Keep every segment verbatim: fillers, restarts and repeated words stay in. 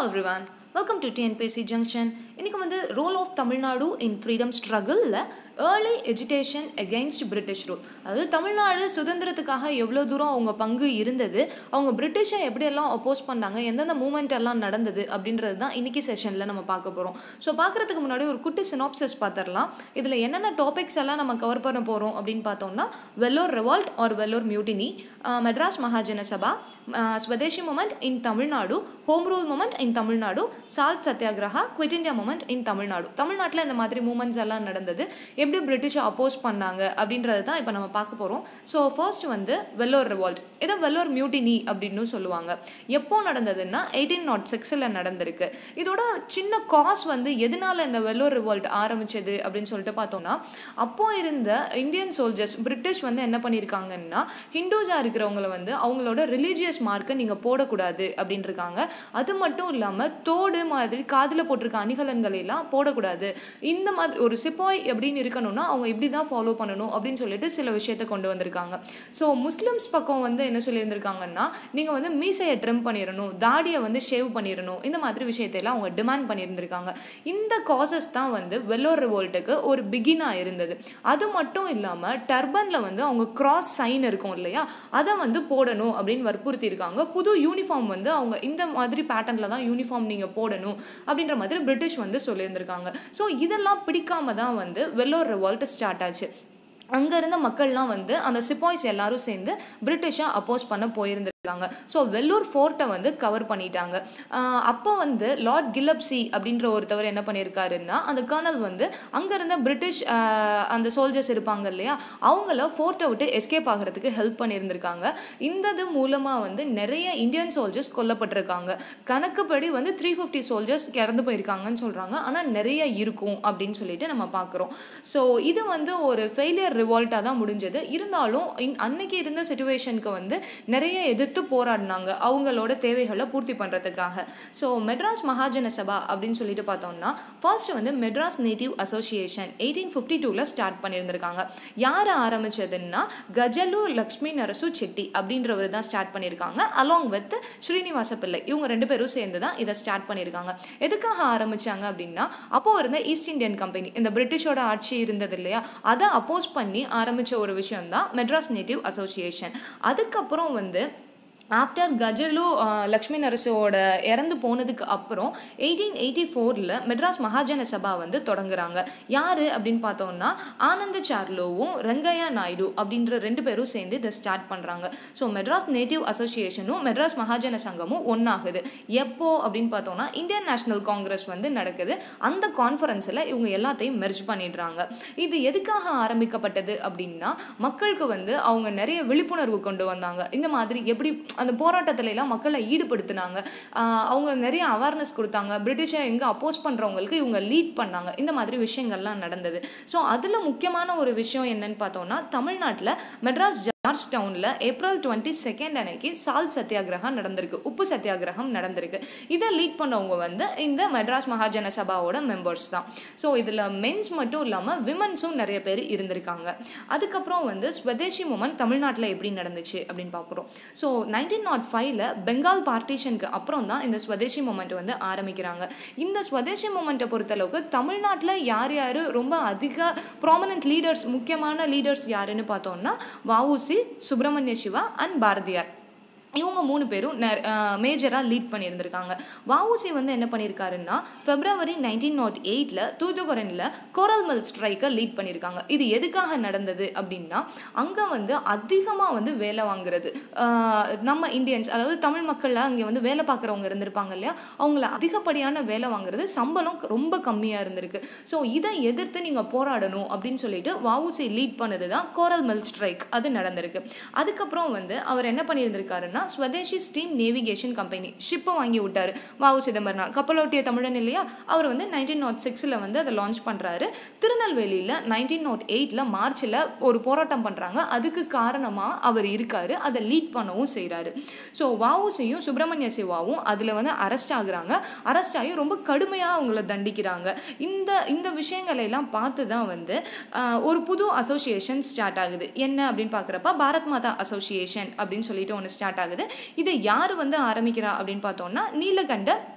Hello everyone, welcome to T N P S C Junction. இன்னைக்கு வந்து role of Tamil Nadu in freedom ஸ்ட்ரகிளில் early agitation against British rule. அதாவது தமிழ்நாடு சுதந்திரத்துக்காக எவ்வளோ தூரம் அவங்க பங்கு இருந்தது, அவங்க பிரிட்டிஷை எப்படியெல்லாம் அப்போஸ் பண்ணாங்க, எந்தெந்த மூமெண்ட் எல்லாம் நடந்தது அப்படின்றது தான் இன்னைக்கு செஷனில் நம்ம பார்க்க போகிறோம். ஸோ பார்க்குறதுக்கு முன்னாடி ஒரு குட்டி சினாப்சிஸ் பார்த்துடலாம். இதில் என்னென்ன டாபிக்ஸ் எல்லாம் நம்ம கவர் பண்ண போகிறோம் அப்படின்னு பார்த்தோம்னா, Vellore revolt or Vellore mutiny, Madras Mahajana Sabha, Swadeshi movement in Tamil Nadu, home rule movement in Tamil Nadu, salt Satyagraha, quit India movement in Tamil Nadu. தமிழ்நாட்டில் இந்த மாதிரி மூமெண்ட்ஸ் எல்லாம் நடந்தது, எப்படி பிரிட்டிஷை அப்போஸ் பண்ணாங்க அப்படின்றது தான் இப்போ நம்ம பார்க்க போகிறோம். ஸோ ஃபர்ஸ்ட் வந்து வெல்லோர் ரிவால்ட், இதை வெல்லோர் மியூட்டினி அப்படின்னு சொல்லுவாங்க. எப்போ நடந்ததுன்னா எயிட்டீன் நாட் சிக்ஸில் நடந்திருக்கு. இதோட சின்ன காஸ் வந்து எதனால இந்த வெல்லோர் ரிவால்ட் ஆரம்பிச்சது அப்படின்னு சொல்லிட்டு பார்த்தோம்னா, அப்போ இருந்த இந்தியன் சோல்ஜர்ஸ் பிரிட்டிஷ் வந்து என்ன பண்ணியிருக்காங்கன்னா, ஹிந்துஸாக இருக்கிறவங்கள வந்து அவங்களோட ரிலீஜியஸ் மார்க்கை நீங்கள் போடக்கூடாது அப்படின்னு இருக்காங்க. அது மட்டும் இல்லாமல் தோடு மாதிரி காதில் போட்டிருக்க அணிகலன்களை எல்லாம் போடக்கூடாது, இந்த மாதிரி ஒரு சிப்பாய் எப்படின்னு இருக்கணும்னா அவங்க இப்படி தான் ஃபாலோ பண்ணணும் அப்படின்னு சொல்லிட்டு சில விஷயத்தை கொண்டு வந்திருக்காங்க. ஸோ முஸ்லிம்ஸ் பக்கம் வந்து என்ன சொல்லியிருந்திருக்காங்கன்னா, நீங்கள் வந்து மீசையை ட்ரிம் பண்ணிடணும், தாடியை வந்து ஷேவ் பண்ணிடணும், இந்த மாதிரி விஷயத்தையெல்லாம் அவங்க டிமாண்ட் பண்ணியிருந்திருக்காங்க. இந்த காசஸ் தான் வந்து வெல்லோர் ரிவோல்ட்டுக்கு ஒரு பிகினாக இருந்தது. அது மட்டும் இல்லாமல் டர்பனில் வந்து அவங்க கிராஸ் சைன் இருக்கும் இல்லையா, அதை வந்து போடணும் அப்படின்னு வற்புறுத்தி இருக்காங்க. புது யூனிஃபார்ம் வந்து அவங்க இந்த மாதிரி பேட்டர்னில் தான் யூனிஃபார்ம் நீங்கள் போடணும் அப்படின்ற மாதிரி பிரிட்டிஷ் வந்து சொல்லியிருந்திருக்காங்க. ஸோ இதெல்லாம் பிடிக்காம தான் வந்து வெல்லோர் ரிவால்ட் ஸ்டார்ட் ஆச்சு. அங்கே இருந்த மக்கள்லாம் வந்து அந்த சிப்பாய்ஸ் எல்லாரும் சேர்ந்து பிரிட்டிஷை அப்போஸ் பண்ண போயிருந்திருக்காங்க. ஸோ வெல்லூர் ஃபோர்ட்டை வந்து கவர் பண்ணிட்டாங்க. அப்போ வந்து லார்ட் கில்லப்சி அப்படின்ற ஒருத்தவர் என்ன பண்ணியிருக்காருன்னா, அந்த கர்னல் வந்து அங்கே இருந்த பிரிட்டிஷ் அந்த சோல்ஜர்ஸ் இருப்பாங்க இல்லையா, அவங்கள ஃபோர்ட்டை விட்டு எஸ்கேப் ஆகிறதுக்கு ஹெல்ப் பண்ணியிருந்திருக்காங்க. இந்த இது மூலமாக வந்து நிறைய இந்தியன் சோல்ஜர்ஸ் கொல்லப்பட்டிருக்காங்க. கணக்குப்படி வந்து த்ரீ ஃபிஃப்டி சோல்ஜர்ஸ் இறந்து போயிருக்காங்கன்னு சொல்கிறாங்க, ஆனால் நிறைய இருக்கும் அப்படின்னு சொல்லிட்டு நம்ம பார்க்குறோம். ஸோ இது வந்து ஒரு ஃபெயிலியர் ரிவால்ட்டாக தான் முடிஞ்சது. இருந்தாலும் அன்னைக்கு இருந்த சிச்சுவேஷனுக்கு வந்து நிறைய எதிர்த்து போராடினாங்க அவங்களோட தேவைகளை பூர்த்தி பண்ணுறதுக்காக. ஸோ மெட்ராஸ் மகாஜன சபா அப்படின்னு சொல்லிட்டு பார்த்தோம்னா, ஃபர்ஸ்ட் வந்து Madras native association eighteen fifty டூவில் ஸ்டார்ட் பண்ணியிருந்திருக்காங்க. யார் ஆரம்பிச்சதுன்னா, கஜலு லக்ஷ்மி நரசு செட்டி அப்படின்றவர் தான் ஸ்டார்ட் பண்ணியிருக்காங்க, அலாங் வித் ஸ்ரீனிவாச பிள்ளை. இவங்க ரெண்டு பேரும் சேர்ந்து தான் இதை ஸ்டார்ட் பண்ணியிருக்காங்க. எதுக்காக ஆரம்பிச்சாங்க அப்படின்னா, அப்போ இருந்த ஈஸ்ட் இந்தியன் கம்பெனி, இந்த பிரிட்டிஷோட ஆட்சி இருந்தது இல்லையா, அதை அப்போஸ் பண்ணி ஆரம்பிச்ச ஒரு விஷயம் தான் மெட்ராஸ் நேட்டிவ் அசோசியேஷன். அதுக்கப்புறம் வந்து ஆஃப்டர் கஜலு லக்ஷ்மி நரசோட இறந்து போனதுக்கு அப்புறம் எயிட்டீன் எயிட்டி ஃபோரில் மெட்ராஸ் மகாஜன சபா வந்து தொடங்குறாங்க. யார் அப்படின்னு பார்த்தோம்னா, ஆனந்த சார்லோவும் ரங்கையா நாயுடு அப்படின்ற ரெண்டு பேரும் சேர்ந்து இதை ஸ்டார்ட் பண்ணுறாங்க. ஸோ மெட்ராஸ் நேட்டிவ் அசோசியேஷனும் மெட்ராஸ் மகாஜன சங்கமும் ஒன்றாகுது. எப்போ அப்படின்னு பார்த்தோம்னா, இந்தியன் நேஷனல் காங்கிரஸ் வந்து நடக்குது. அந்த கான்ஃபரன்ஸில் இவங்க எல்லாத்தையும் மெர்ஜ் பண்ணிடுறாங்க. இது எதுக்காக ஆரம்பிக்கப்பட்டது அப்படின்னா, மக்களுக்கு வந்து அவங்க நிறைய விழிப்புணர்வு கொண்டு வந்தாங்க. இந்த மாதிரி எப்படி அந்த போராட்டத்துல எல்லாம் மக்களை ஈடுபடுத்தினாங்க, அவங்க நிறைய அவேர்னஸ் கொடுத்தாங்க, பிரிட்டிஷை எங்கே அப்போஸ் பண்ணுறவங்களுக்கு இவங்க லீட் பண்ணாங்க, இந்த மாதிரி விஷயங்கள்லாம் நடந்தது. ஸோ அதில் முக்கியமான ஒரு விஷயம் என்னன்னு பார்த்தோம்னா, தமிழ்நாட்டில் மெட்ராஸ் ஜார்ஜ் டவுனில் ஏப்ரல் டுவெண்ட்டி செகண்ட் அன்னைக்கு சால்ட் சத்தியாகிரகம் நடந்திருக்கு, உப்பு சத்தியாகிரகம் நடந்திருக்கு. இதை லீட் பண்ணவங்க வந்து இந்த மெட்ராஸ் மகாஜன சபாவோட மெம்பர்ஸ் தான். ஸோ இதில் மென்ஸ் மட்டும் இல்லாமல் விமன்ஸும் நிறைய பேர் இருந்திருக்காங்க. அதுக்கப்புறம் வந்து ஸ்வதேசி மூமெண்ட் தமிழ்நாட்டில் எப்படி நடந்துச்சு அப்படின்னு பார்க்குறோம். ஸோ நைன்டீன் நாட் ஃபைவ்ல பெங்கால் பார்ட்டிஷனுக்கு அப்புறம் தான் இந்த ஸ்வதேசி மூமெண்ட் வந்து ஆரம்பிக்கிறாங்க. இந்த ஸ்வதேசி மூமெண்ட்டை பொறுத்தளவுக்கு தமிழ்நாட்டில் யார் யார் ரொம்ப அதிக ப்ராமினன்ட் லீடர்ஸ், முக்கியமான லீடர்ஸ் யாருன்னு பார்த்தோம்னா, வஉசி, சுப்பிரமணிய சிவா அண்ட் பாரதியார். இவங்க மூணு பேரும் மேஜராக லீட் பண்ணியிருந்திருக்காங்க. வஉசி வந்து என்ன பண்ணியிருக்காருன்னா, பிப்ரவரி நைன்டீன் நாட் எயிட்டில் தூத்துக்குடியில் கோரல் மில் ஸ்ட்ரைக்கை லீட் பண்ணியிருக்காங்க. இது எதுக்காக நடந்தது அப்படின்னா, அங்கே வந்து அதிகமாக வந்து வேலை வாங்குறது, நம்ம இந்தியன்ஸ் அதாவது தமிழ் மக்களில் அங்கே வந்து வேலை பார்க்குறவங்க இருந்திருப்பாங்க இல்லையா, அவங்கள அதிகப்படியான வேலை வாங்குறது, சம்பளம் ரொம்ப கம்மியாக இருந்திருக்கு. ஸோ இதை எதிர்த்து நீங்கள் போராடணும் அப்படின்னு சொல்லிட்டு வஉசி லீட் பண்ணது தான் கோரல் மில் ஸ்ட்ரைக். அது நடந்திருக்கு. அதுக்கப்புறம் வந்து அவர் என்ன பண்ணியிருந்திருக்காருன்னா, ஸ்வதேசி ஸ்டீம் நேவிகேஷன் கம்பெனி ஷிப்பை வாங்கி விட்டார் வாவு சிதம்பரனார், கப்பலோட்டிய தமிழன் இல்லையா, அவர் வந்து நைன்டீன் நாட் சிக்ஸில் வந்து அதை லான்ச் பண்ணுறாரு. திருநெல்வேலியில் நைன்டீன் நாட் எயிட்டில் மார்ச்சில் ஒரு போராட்டம் பண்ணுறாங்க. அதுக்கு காரணமாக அவர் இருக்கார், அதை லீட் பண்ணவும் செய்கிறாரு. ஸோ வஉசியும் சுப்பிரமணிய சிவாவும் அதில் வந்து அரெஸ்ட் ஆகுறாங்க. அரெஸ்ட் ஆகி ரொம்ப கடுமையாக அவங்கள தண்டிக்கிறாங்க. இந்த இந்த விஷயங்களை எல்லாம் பார்த்து தான் வந்து ஒரு புது அசோசியேஷன் ஸ்டார்ட் ஆகுது. என்ன அப்படின்னு பார்க்குறப்ப பாரத் மாதா அசோசியேஷன் அப்படின்னு சொல்லிட்டு ஒன்று ஸ்டார்ட் ஆகுது. இதை யார் வந்து ஆரம்பிக்கிறா அப்படின்னு பார்த்தோம்னா, நீலகண்ட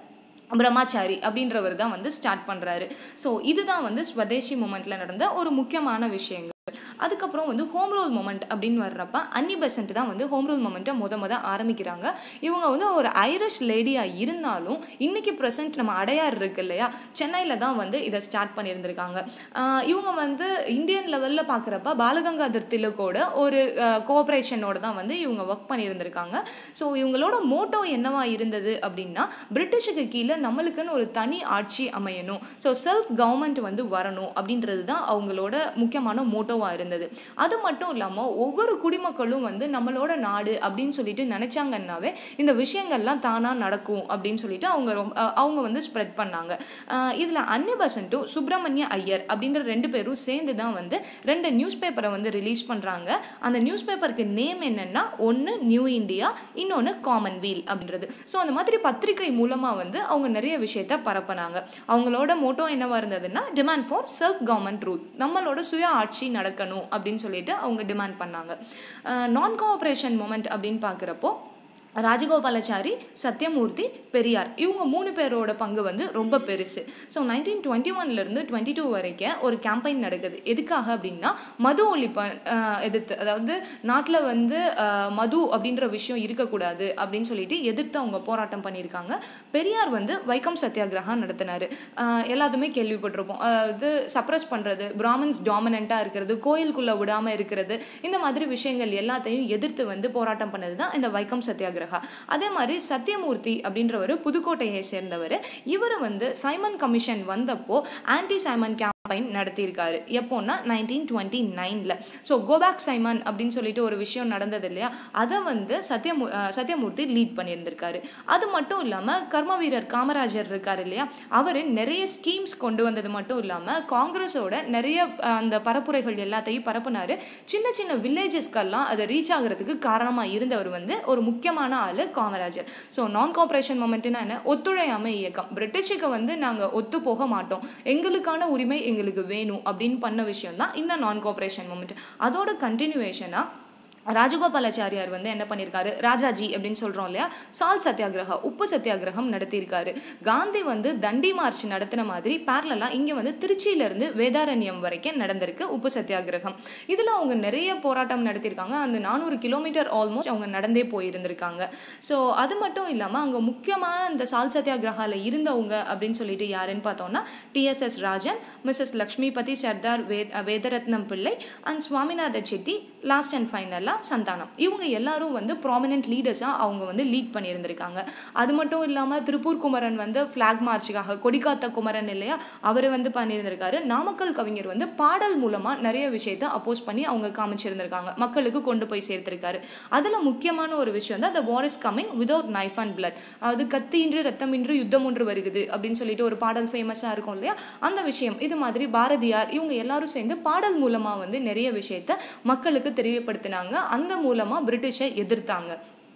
பிரம்மாச்சாரி அப்படின்றவர் தான் வந்து ஸ்டார்ட் பண்ணுறாரு. ஸோ இதுதான் வந்து ஸ்வதேசி மூமெண்ட்டில் நடந்த ஒரு முக்கியமான விஷயங்கள். அதுக்கப்புறம் வந்து ஹோம் ரூல் மூமெண்ட் அப்படின்னு வர்றப்ப அன்னி பெசன்ட் தான் வந்து ஹோம் ரூல் மூமெண்ட்டை முத முத ஆரம்பிக்கிறாங்க. இவங்க வந்து ஒரு ஐரிஷ் லேடியாக இருந்தாலும் இன்னைக்கு ப்ரெசென்ட் நம்ம அடையார் இருக்கு இல்லையா, சென்னையில் தான் வந்து இதை ஸ்டார்ட் பண்ணியிருந்திருக்காங்க. இவங்க வந்து இந்தியன் லெவலில் பார்க்குறப்ப பாலகங்காதர் திலகோட ஒரு கோஆப்ரேஷனோட தான் வந்து இவங்க ஒர்க் பண்ணியிருந்திருக்காங்க. ஸோ இவங்களோட மோட்டோ என்னவா இருந்தது அப்படின்னா, பிரிட்டிஷுக்கு கீழே நம்மளுக்குன்னு ஒரு தனி ஆட்சி அமையணும், ஸோ செல்ஃப் கவர்மெண்ட் வந்து வரணும் அப்படின்றது தான் அவங்களோட முக்கியமான மோட்டோவாக இருந்தது. அது மட்டும் இல்லாமல் ஒவ்வொரு குடிமக்களும் வந்து நம்மளோட நாடு அப்படின்னு சொல்லிட்டு நினைச்சாங்கன்னாவே இந்த விஷயங்கள்லாம் தானாக நடக்கும் அப்படின்னு சொல்லிட்டு அவங்க அவங்க வந்து ஸ்ப்ரெட் பண்ணாங்க. இதில் அன்னி பெசன்ட்டும் சுப்பிரமணிய ஐயர் அப்படின்ற ரெண்டு பேரும் சேர்ந்து தான் வந்து ரெண்டு நியூஸ் பேப்பரை வந்து ரிலீஸ் பண்ணுறாங்க. அந்த நியூஸ் பேப்பருக்கு நேம் என்னன்னா, ஒன்று நியூ இந்தியா, இன்னொன்று காமன்வீல் அப்படின்றது. ஸோ அந்த மாதிரி பத்திரிகை மூலமாக வந்து அவங்க நிறைய விஷயத்த பரப்பினாங்க. அவங்களோட மோட்டோ என்னவா இருந்ததுன்னா, demand for self government rule, நம்மளோட சுய ஆட்சி நடக்கணும் அப்படின்னு சொல்லிட்டு அவங்க டிமாண்ட் பண்ணாங்க. நான் கோஆபரேஷன் மூமெண்ட் அப்படின்னு பார்க்குறப்போ ராஜகோபாலாச்சாரி, சத்யமூர்த்தி, பெரியார் இவங்க மூணு பேரோட பங்கு வந்து ரொம்ப பெருசு. ஸோ நைன்டீன் டுவெண்ட்டி ஒன்லேருந்து டுவெண்ட்டி டூ வரைக்கும் ஒரு கேம்பெயின் நடக்குது. எதுக்காக அப்படின்னா, மது ஒழிப்ப எதிர்த்து, அதாவது நாட்டில் வந்து மது அப்படின்ற விஷயம் இருக்கக்கூடாது அப்படின்னு சொல்லிட்டு எதிர்த்து அவங்க போராட்டம் பண்ணியிருக்காங்க. பெரியார் வந்து வைக்கம் சத்தியாகிரகம் நடத்தினார். எல்லாத்துமே கேள்விப்பட்டிருப்போம். அதாவது சப்ரஸ் பண்ணுறது, பிராமின்ஸ் டாமினண்ட்டாக இருக்கிறது, கோயிலுக்குள்ளே விடாமல் இருக்கிறது, இந்த மாதிரி விஷயங்கள் எல்லாத்தையும் எதிர்த்து வந்து போராட்டம் பண்ணது தான் இந்த வைக்கம் சத்தியாகிரகம். அதே மாதிரி சத்யமூர்த்தி அப்படின்றவர் புதுக்கோட்டையை சேர்ந்தவர். இவர் வந்து சைமன் கமிஷன் வந்தப்போ ஆன்டி சைமன் கேம்பெயின் நடத்தியிருக்காரு. எப்போன்னா நைன்டீன் டுவெண்ட்டி நைனில். ஸோ கோபேக் சைமன் அப்படின்னு சொல்லிட்டு ஒரு விஷயம் நடந்தது இல்லையா, அதை வந்து சத்யமூ சத்யமூர்த்தி லீட் பண்ணியிருந்திருக்காரு. அது மட்டும் இல்லாமல் கர்ம வீரர் காமராஜர் இருக்கார் இல்லையா, அவர் நிறைய ஸ்கீம்ஸ் கொண்டு வந்தது மட்டும் இல்லாமல் காங்கிரஸோட நிறைய அந்த பரப்புரைகள் எல்லாத்தையும் பரப்புனார். சின்ன சின்ன வில்லேஜஸ்க்கெல்லாம் அதை ரீச் ஆகிறதுக்கு காரணமாக இருந்தவர் வந்து ஒரு முக்கியமான ஆளு காமராஜர். ஸோ நான் கோஆபரேஷன் மூமெண்ட்னா என்ன, ஒத்துழையாமை இயக்கம். பிரிட்டிஷுக்கு வந்து நாங்கள் ஒத்து போக மாட்டோம், எங்களுக்கான உரிமை எங்களுக்கு வேணும் அப்படின்னு பண்ண விஷயம் தான் இந்த நான் கோஆபரேஷன் மூமெண்ட். அதோட கண்டினியூவேஷனா ராஜகோபாலாச்சாரியார் வந்து என்ன பண்ணியிருக்காரு, ராஜாஜி அப்படின்னு சொல்கிறோம் இல்லையா, சால்ட் சத்தியாகிரகம், உப்பு சத்தியாகிரகம் நடத்தியிருக்காரு. காந்தி வந்து தண்டி மார்ச் நடத்தின மாதிரி பேரலாக இங்கே வந்து திருச்சியிலேருந்து வேதாரண்யம் வரைக்கும் நடந்திருக்கு உப்பு சத்தியாகிரகம். இதில் அவங்க நிறைய போராட்டம் நடத்தியிருக்காங்க. அந்த நானூறு கிலோமீட்டர் ஆல்மோஸ்ட் அவங்க நடந்தே போயிருந்திருக்காங்க. ஸோ அது மட்டும் இல்லாமல் அங்கே முக்கியமான இந்த சால்ட் சத்தியாகிரகாவில் இருந்தவங்க அப்படின்னு சொல்லிட்டு யாருன்னு பார்த்தோம்னா, டிஎஸ்எஸ் ராஜன், மிஸ்ஸஸ் லக்ஷ்மிபதி சர்தார் வே Vedaratnam Pillai and Swaminatha Chetty, last and ஃபைனலாக சந்தானம். இவங்க எல்லாரும் வந்து ப்ராமினென்ட் லீடர்ஸாக அவங்க வந்து லீட் பண்ணியிருந்திருக்காங்க. அது மட்டும் இல்லாமல் திருப்பூர் குமரன் வந்து ஃப்ளாக் மார்ச்சுக்காக, கொடிக்காத்த குமரன் இல்லையா, அவர் வந்து பண்ணியிருந்திருக்காரு. நாமக்கல் கவிஞர் வந்து பாடல் மூலமாக நிறைய விஷயத்தை அப்போஸ் பண்ணி அவங்க காமிச்சிருந்திருக்காங்க, மக்களுக்கு கொண்டு போய் சேர்த்திருக்காரு. அதில் முக்கியமான ஒரு விஷயம் தான் the war is coming without knife and blood, அதாவது கத்தியின்றி ரத்தமின்றி யுத்தம் ஒன்று வருகிறது அப்படின்னு சொல்லிட்டு ஒரு பாடல் ஃபேமஸாக இருக்கும் இல்லையா, அந்த விஷயம். இது மாதிரி பாரதியார் இவங்க எல்லாரும் சேர்ந்து பாடல் மூலமாக வந்து நிறைய விஷயத்தை மக்களுக்கு தெரியப்படுத்தினாங்க. அந்த மூலமாக பிரிட்டிஷை எதிர்த்தாங்க.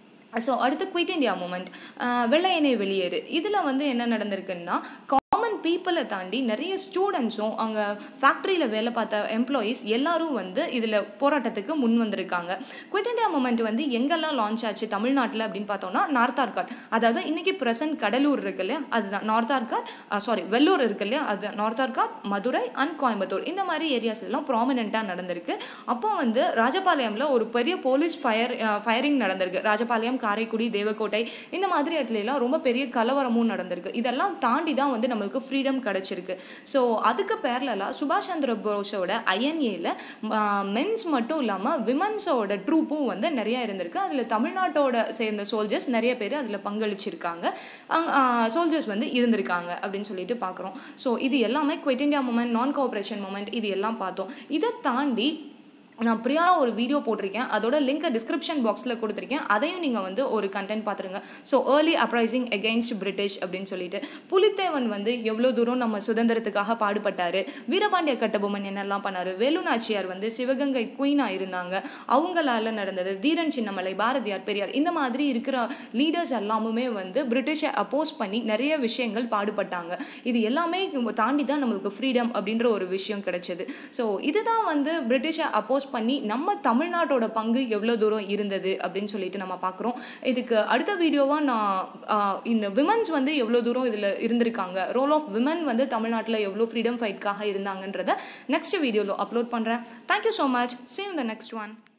ஸோ அடுத்து குவிட் இண்டியா மூமெண்ட், வெள்ளையனே வெளியேறு. இதில் வந்து என்ன நடந்திருக்குன்னா, காமன் பீப்புளை தாண்டி நிறைய ஸ்டூடெண்ட்ஸும் அங்கே ஃபேக்ட்ரியில் வேலை பார்த்த எம்ப்ளாயீஸ் எல்லாரும் வந்து இதில் போராட்டத்துக்கு முன் வந்திருக்காங்க. குவிட் இண்டியா மூமெண்ட் வந்து எங்கெல்லாம் லான்ச் ஆச்சு தமிழ்நாட்டில் அப்படின்னு பார்த்தோம்னா, நார்த் ஆர்காட், அதாவது இன்னைக்கு ப்ரெசன்ட் கடலூர் இருக்கு இல்லையா, அதுதான் நார்த் ஆர்காட், சாரி வெள்ளூர் இருக்கு இல்லையா, அது நார்த் ஆர்காட், மதுரை அண்ட் கோயம்புத்தூர், இந்த மாதிரி ஏரியாஸ்லாம் ப்ராமினெண்ட்டாக நடந்திருக்கு. அப்போ வந்து ராஜபாளையமில் ஒரு பெரிய போலீஸ் ஃபயர் ஃபயரிங் நடந்திருக்கு. ராஜபாளையம், காரைக்குடி, தேவக்கோட்டை இந்த மாதிரி இடத்துல எல்லாம் ரொம்ப பெரிய கலவரமும் நடந்திருக்கு. இதெல்லாம் தாண்டி தான் வந்து நம்மளுக்கு ஃப்ரீடம் கிடைச்சிருக்கு. ஸோ அதுக்கு பேரலாக சுபாஷ் சந்திர போஸோட ஐஎன்ஏல மென்ஸ் மட்டும் இல்லாமல் விமன்ஸோட ட்ரூப்பும் வந்து நிறையா இருந்திருக்கு. அதில் தமிழ்நாட்டோட சேர்ந்த சோல்ஜர்ஸ் நிறைய பேர் அதில் பங்களிச்சிருக்காங்க, சோல்ஜர்ஸ் வந்து இருந்திருக்காங்க அப்படின்னு சொல்லிட்டு பார்க்குறோம். ஸோ இது எல்லாமே quit India movement, non cooperation movement, இது எல்லாம் பார்த்தோம். இதை தாண்டி நான் பிரியாவாக ஒரு வீடியோ போட்டிருக்கேன், அதோட லிங்க்கை டிஸ்கிரிப்ஷன் பாக்ஸில் கொடுத்துருக்கேன், அதையும் நீங்கள் வந்து ஒரு கண்டென்ட் பார்த்துருங்க. So early uprising against British அப்படின்னு சொல்லிட்டு புலித்தேவன் வந்து எவ்வளோ தூரம் நம்ம சுதந்திரத்துக்காக பாடுபட்டார், வீரபாண்டிய கட்டபொம்மன் என்னெல்லாம் பண்ணார், வேலு நாச்சியார் வந்து சிவகங்கை குயினாக இருந்தாங்க, அவங்களால நடந்தது, தீரன் சின்னமலை, பாரதியார், பெரியார், இந்த மாதிரி இருக்கிற லீடர்ஸ் எல்லாமுமே வந்து பிரிட்டிஷை அப்போஸ் பண்ணி நிறைய விஷயங்கள் பாடுபட்டாங்க. இது எல்லாமே தாண்டி தான் நம்மளுக்கு ஃப்ரீடம் அப்படின்ற ஒரு விஷயம் கிடைச்சது. ஸோ இதுதான் வந்து பிரிட்டிஷை அப்போஸ் பண்ணி நம்ம தமிழ்நாட்டோட பங்கு எவ்வளோ தூரம் இருந்தது அப்படின்னு சொல்லிட்டு நம்ம பார்க்குறோம். இதுக்கு அடுத்த வீடியோவாக நான் இந்த விமன்ஸ் வந்து எவ்வளோ தூரம் இதில் இருந்திருக்காங்க, ரோல் ஆஃப் விமன் வந்து தமிழ்நாட்டில் எவ்வளோ ஃப்ரீடம் ஃபைட்காக இருந்தாங்கன்றதை நெக்ஸ்ட் வீடியோவில் அப்லோட் பண்ணுறேன். Thank you so much. See you in the next one.